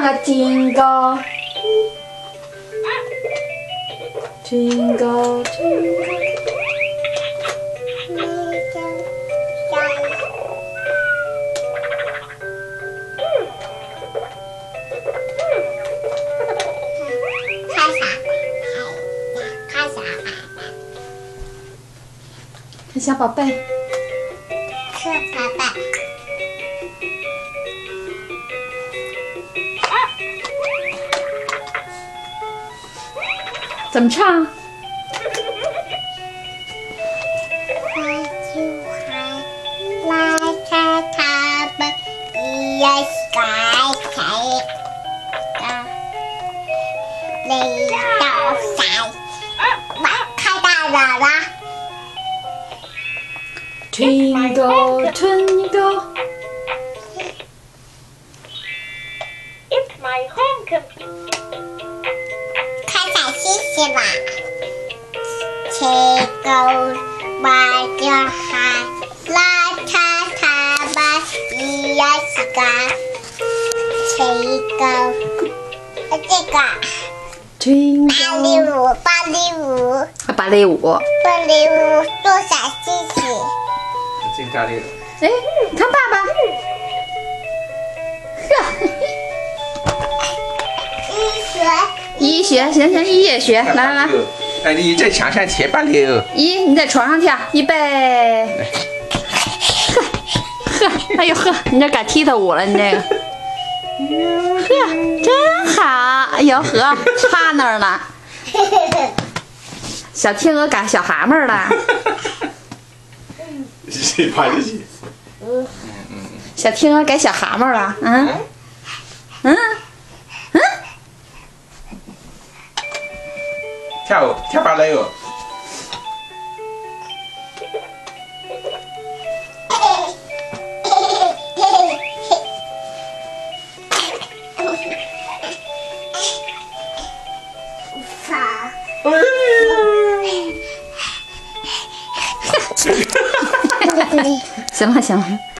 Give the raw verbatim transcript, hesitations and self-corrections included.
唱个 Jingle Jingle Jingle。看小宝贝， 看宝贝， 怎么唱？ 我就还来看他们一样晒晒的，累到晒，哇，开大了啦！ Twinkle, twinkle. It's my home computer. 开小星星吧，吹够我就喊来看他们一样是个吹够，这个 Twinkle. 芭蕾舞，芭蕾舞， 芭蕾舞。 芭蕾舞做小星星。 真咖喱。 哎，你看爸爸， 一学， 一学，行行，一也学，来来来， 哎，你在墙上贴芭蕾舞。 一你在床上跳，预备，呵呵，哎呦呵，你这改踢踏舞了，你这个，呵，真好，哎呦呵，趴那儿了，小天鹅改小蛤蟆了。 谁怕这些？ 嗯小天鹅改小蛤蟆了，嗯嗯嗯， 跳舞跳芭蕾舞。 行了行了，